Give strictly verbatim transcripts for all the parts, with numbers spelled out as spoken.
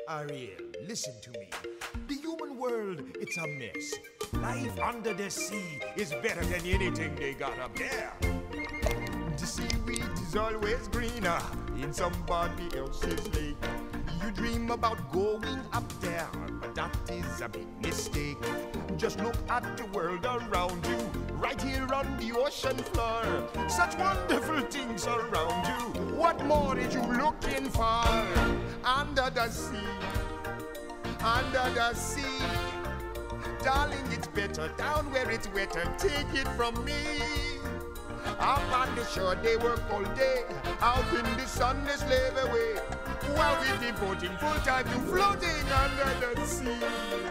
Ariel, listen to me. The human world, it's a mess. Life under the sea is better than anything they got up there. The seaweed is always greener in somebody else's lake. You dream about going up there, but that is a big mistake. Just look at the world around you, right here on the ocean floor. Such wonderful things around you. What more are you looking for? Under the sea, under the sea. Darling, it's better down where it's wetter. Take it from me. Up on the shore they work all day, out in the sun they slave away, while we devoting full time to floating under the sea.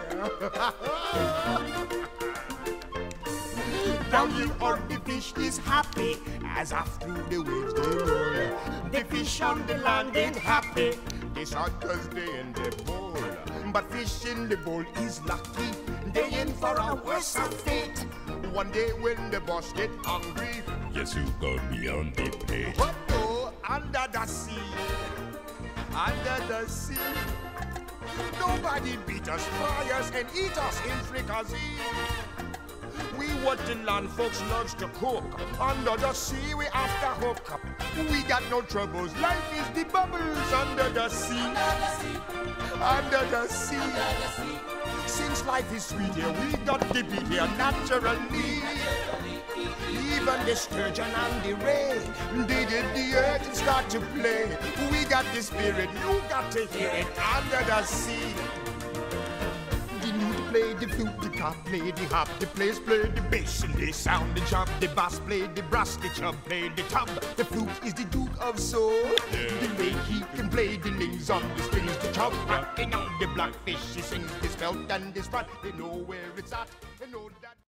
Down here on the fish is happy, as off through the waves they roll. The fish on the land ain't happy, they sad cause they in the bowl. But fish in the bowl is lucky, they in for a worse fate. One day when the boss get hungry, yes, you got me on the plate. But no, under the sea, under the sea, nobody beat us, fry us, and eat us in fricassee. We what the land folks loves to cook. Under the sea we after hook. We got no troubles. Life is the bubbles under the sea. Under the sea. Under the sea. Since life is sweet here, we got to be here naturally. Even the sturgeon and the ray, they get the earth and start to play. We got the spirit, you got to hear it under the sea. The newt play the flute, the cop play the hop, the players play the bass and they sound the chop. The bass play the brass, the chub play the tub. The flute is the duke of soul. Yeah. The way he can play the lings on the strings, the chub rocking on the blackfish. He sings his belt and his frat. They know where it's at. They know that.